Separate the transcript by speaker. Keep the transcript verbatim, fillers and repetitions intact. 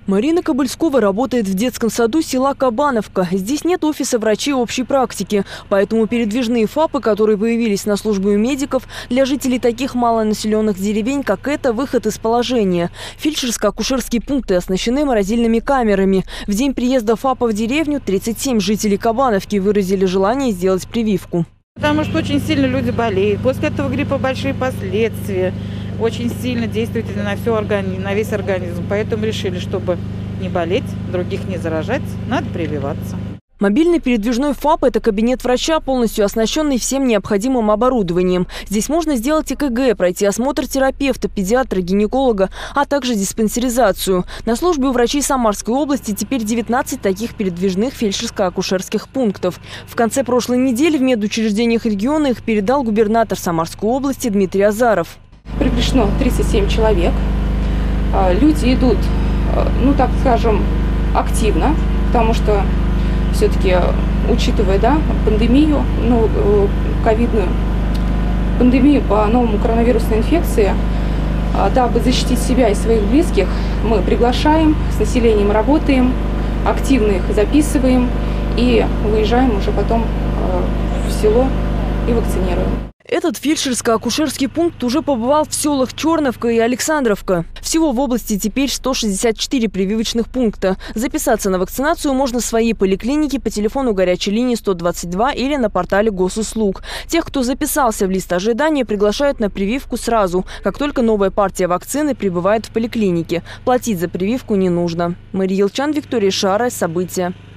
Speaker 1: Марина Кобыльскова работает в детском саду села Кабановка. Здесь нет офиса врачей общей практики, поэтому передвижные ФАПы, которые появились на службе у медиков, для жителей таких малонаселенных деревень, как это, выход из положения. Фельдшерско-акушерские пункты оснащены морозильными камерами. В день приезда ФАПа в деревню тридцать семь жителей Кабановки выразили желание сделать прививку.
Speaker 2: Потому что очень сильно люди болеют. После этого гриппа большие последствия. Очень сильно действует на, всю организм, на весь организм. Поэтому решили, чтобы не болеть, других не заражать, надо прививаться.
Speaker 1: Мобильный передвижной ФАП – это кабинет врача, полностью оснащенный всем необходимым оборудованием. Здесь можно сделать ЭКГ, пройти осмотр терапевта, педиатра, гинеколога, а также диспансеризацию. На службе у врачей Самарской области теперь девятнадцать таких передвижных фельдшерско-акушерских пунктов. В конце прошлой недели в медучреждениях региона их передал губернатор Самарской области Дмитрий Азаров.
Speaker 3: Приглашено тридцать семь человек. Люди идут, ну так скажем, активно, потому что все-таки, учитывая, да, пандемию, ну, ковидную, пандемию по новому коронавирусной инфекции, дабы защитить себя и своих близких, мы приглашаем, с населением работаем, активно их записываем и выезжаем уже потом в село и вакцинируем.
Speaker 1: Этот фельдшерско-акушерский пункт уже побывал в селах Черновка и Александровка. Всего в области теперь сто шестьдесят четыре прививочных пункта. Записаться на вакцинацию можно в своей поликлинике по телефону горячей линии сто двадцать два или на портале госуслуг. Тех, кто записался в лист ожидания, приглашают на прививку сразу, как только новая партия вакцины прибывает в поликлинике. Платить за прививку не нужно. Мария Елчан, Виктория Шара. События.